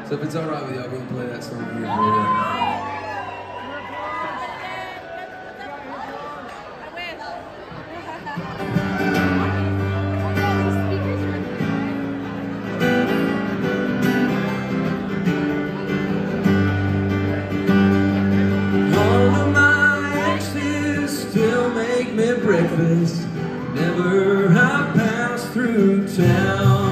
So if it's alright with you, I'll go and play that song for you for a little. Breakfast never I pass through town.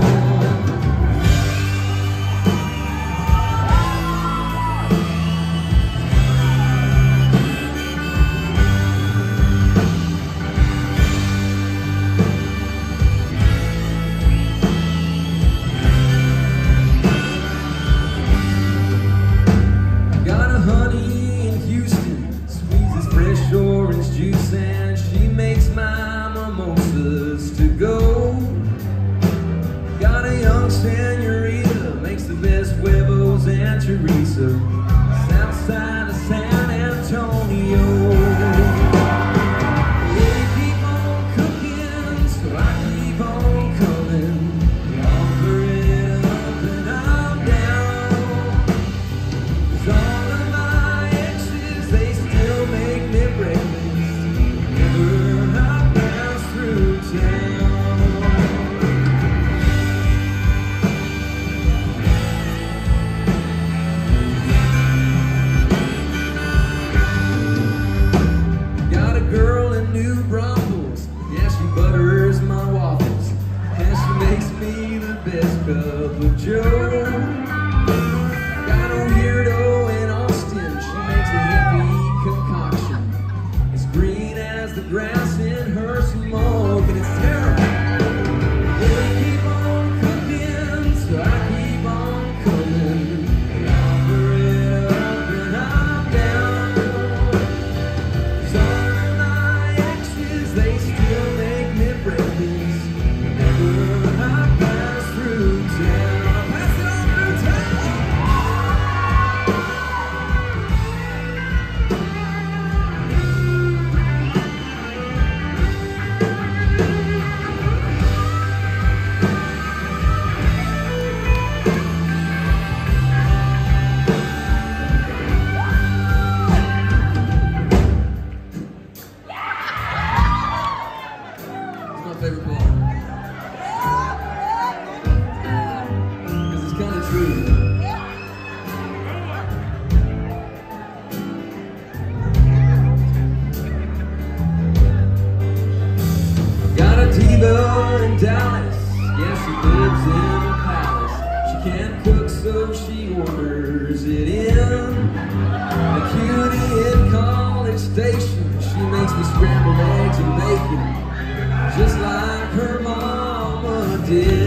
Got a honey in Houston, squeezes fresh orange juice and she makes my mimosas to go. Got a young senorita, makes the best huevos and chorizo, south side of San Antonio. They keep on cooking, so I keep on coming. We offer it up and I'm down. 'Cause all of my exes, they still make me breakfast. Cup of Joe. Got a weirdo in Austin, she makes a hippie concoction. It's green as the grass in her smoke, and it's terrible. They keep on cooking, so I keep on coming. They offer it up and I'm down. 'Cause all of my exes, they still make me breakfast. Whenever I pass through town. Favorite part. Because it's kind of true. Got a diva in Dallas, yeah, she lives in a palace. She can't cook, so she orders it in. A cutie in College Station, she makes me scrambled eggs and bacon, just like her mama did.